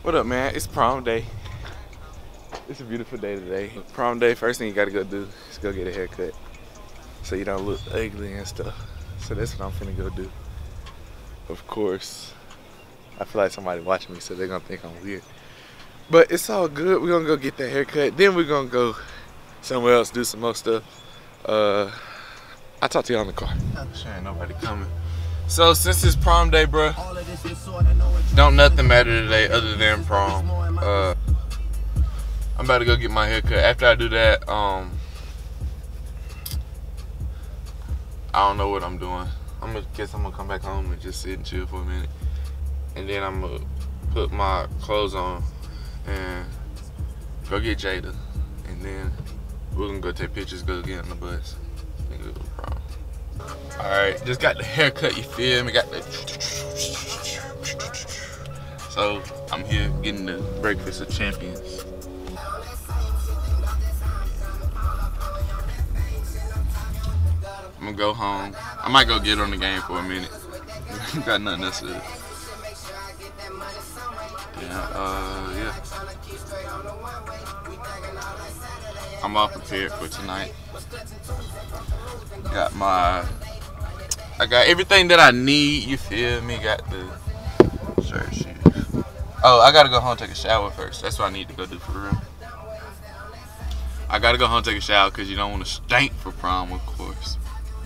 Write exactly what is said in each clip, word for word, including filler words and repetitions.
What up, man? It's prom day. It's a beautiful day today. Prom day, first thing you gotta go do is go get a haircut so you don't look ugly and stuff. So that's what I'm finna go do. Of course, I feel like somebody watching me, so they're gonna think I'm weird. But it's all good. We're gonna go get that haircut. Then we're gonna go somewhere else, do some more stuff. Uh, I'll talk to you on the car. Sure ain't nobody coming. So since it's prom day, bro, don't nothing matter today other than prom. Uh, I'm about to go get my haircut. After I do that, um, I don't know what I'm doing. I'm gonna guess I'm gonna come back home and just sit and chill for a minute, and then I'm gonna put my clothes on and go get Jada, and then we're gonna go take pictures, go get on the bus, and go to the prom. All right, just got the haircut. You feel me? Got the. So I'm here getting the breakfast of champions. I'm gonna go home. I might go get on the game for a minute. Got nothing else to do. Yeah, uh, yeah. I'm all prepared for tonight. Got my, I got everything that I need, you feel me? Got the shirt, shoes. Oh, I gotta go home and take a shower first. That's what I need to go do for real. I gotta go home and take a shower because you don't want to stink for prom, of course.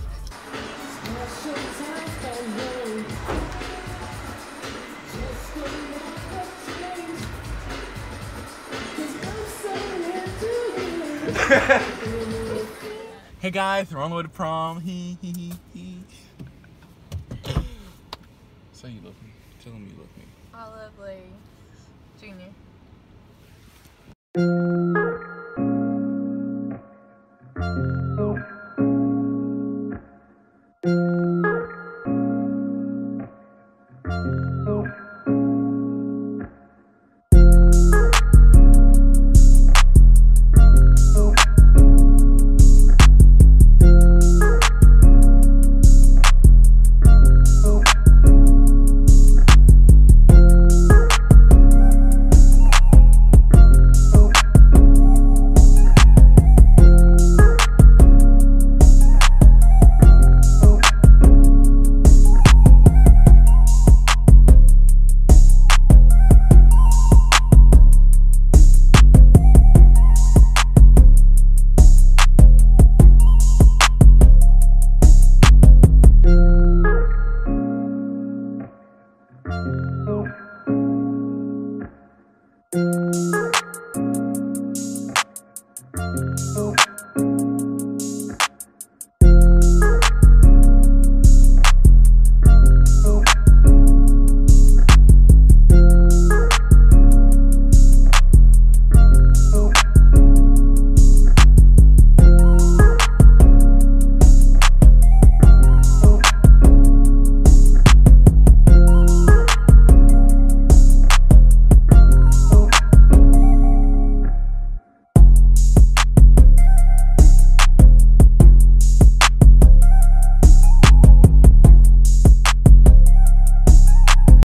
Hey guys, we're on the way to prom. He he he he. Say you love me. Tell him you love me. I love like Junior.